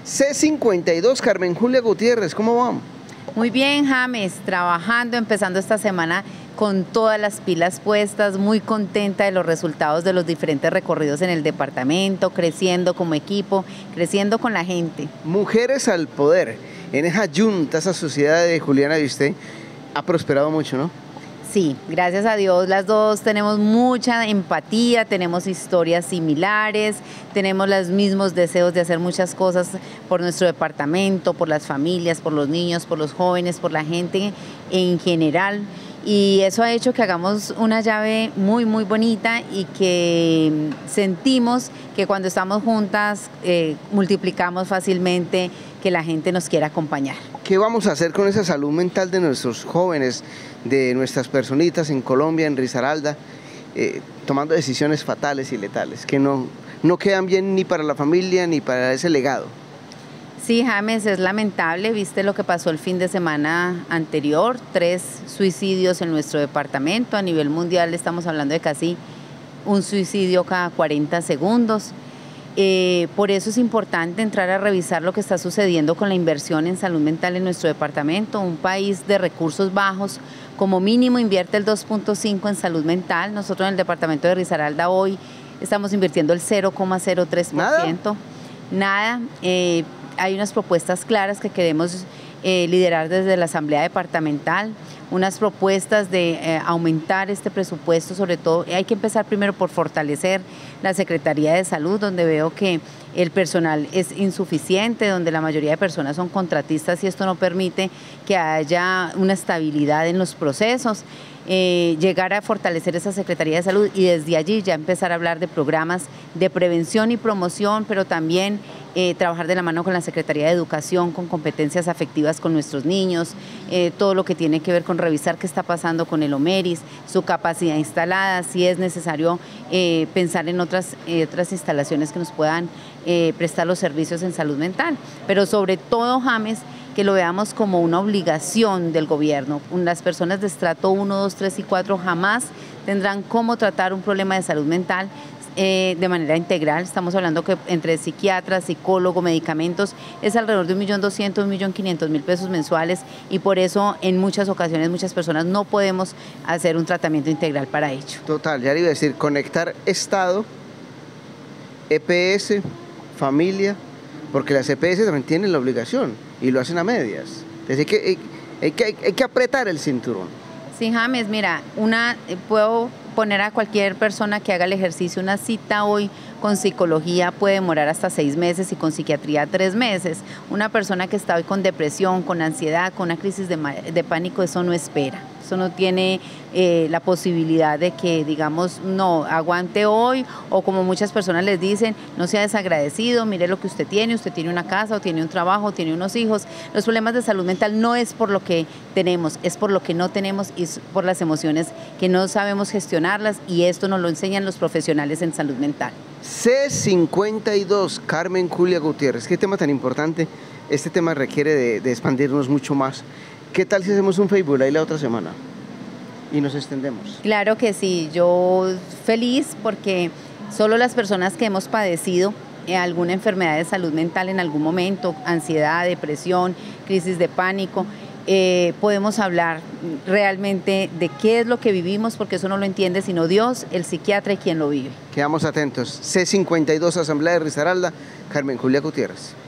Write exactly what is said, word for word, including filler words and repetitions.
C cincuenta y dos, Carmen Julia Gutiérrez, ¿cómo vamos? Muy bien, James, trabajando, empezando esta semana con todas las pilas puestas, muy contenta de los resultados de los diferentes recorridos en el departamento, creciendo como equipo, creciendo con la gente. Mujeres al poder, en esa junta, esa sociedad de Juliana y usted, ha prosperado mucho, ¿no? Sí, gracias a Dios las dos tenemos mucha empatía, tenemos historias similares, tenemos los mismos deseos de hacer muchas cosas por nuestro departamento, por las familias, por los niños, por los jóvenes, por la gente en general. Y eso ha hecho que hagamos una llave muy, muy bonita y que sentimos que cuando estamos juntas eh, multiplicamos fácilmente que la gente nos quiera acompañar. ¿Qué vamos a hacer con esa salud mental de nuestros jóvenes, de nuestras personitas en Colombia, en Risaralda, eh, tomando decisiones fatales y letales, que no, no quedan bien ni para la familia ni para ese legado? Sí, James, es lamentable, viste lo que pasó el fin de semana anterior, tres suicidios en nuestro departamento, a nivel mundial estamos hablando de casi un suicidio cada cuarenta segundos. Eh, por eso es importante entrar a revisar lo que está sucediendo con la inversión en salud mental en nuestro departamento. Un país de recursos bajos, como mínimo invierte el dos punto cinco en salud mental. Nosotros en el departamento de Risaralda hoy estamos invirtiendo el cero coma cero tres por ciento. Nada, Nada eh, hay unas propuestas claras que queremos eh, liderar desde la Asamblea Departamental, unas propuestas de eh, aumentar este presupuesto, sobre todo hay que empezar primero por fortalecer la Secretaría de Salud, donde veo que el personal es insuficiente, donde la mayoría de personas son contratistas y esto no permite que haya una estabilidad en los procesos. Eh, llegar a fortalecer esa Secretaría de Salud y desde allí ya empezar a hablar de programas de prevención y promoción, pero también eh, trabajar de la mano con la Secretaría de Educación, con competencias afectivas con nuestros niños, eh, todo lo que tiene que ver con revisar qué está pasando con el OMERIS, su capacidad instalada, si es necesario eh, pensar en otras, eh, otras instalaciones que nos puedan eh, prestar los servicios en salud mental, pero sobre todo, James, que lo veamos como una obligación del gobierno. Las personas de estrato uno, dos, tres y cuatro jamás tendrán cómo tratar un problema de salud mental eh, de manera integral. Estamos hablando que entre psiquiatras, psicólogo, medicamentos, es alrededor de un millón doscientos, un millón quinientos mil pesos mensuales y por eso en muchas ocasiones muchas personas no podemos hacer un tratamiento integral para ello. Total, ya le iba a decir, conectar Estado, E P S, familia, porque las E P S también tienen la obligación y lo hacen a medias. Entonces hay que, hay, hay que, hay que apretar el cinturón. Sí, James, mira, una, puedo poner a cualquier persona que haga el ejercicio, una cita hoy con psicología puede demorar hasta seis meses y con psiquiatría tres meses. Una persona que está hoy con depresión, con ansiedad, con una crisis de, de pánico, eso no espera. Eso no tiene eh, la posibilidad de que, digamos, no, aguante hoy, o como muchas personas les dicen, no sea desagradecido, mire lo que usted tiene, usted tiene una casa, o tiene un trabajo, o tiene unos hijos. Los problemas de salud mental no es por lo que tenemos, es por lo que no tenemos y es por las emociones que no sabemos gestionarlas, y esto nos lo enseñan los profesionales en salud mental. C cincuenta y dos, Carmen Julia Gutiérrez, qué tema tan importante. Este tema requiere de, de expandirnos mucho más. ¿Qué tal si hacemos un Facebook Live la otra semana y nos extendemos? Claro que sí, yo feliz porque solo las personas que hemos padecido eh, alguna enfermedad de salud mental en algún momento, ansiedad, depresión, crisis de pánico, eh, podemos hablar realmente de qué es lo que vivimos, porque eso no lo entiende sino Dios, el psiquiatra y quien lo vive. Quedamos atentos. C cincuenta y dos, Asamblea de Risaralda, Carmen Julia Gutiérrez.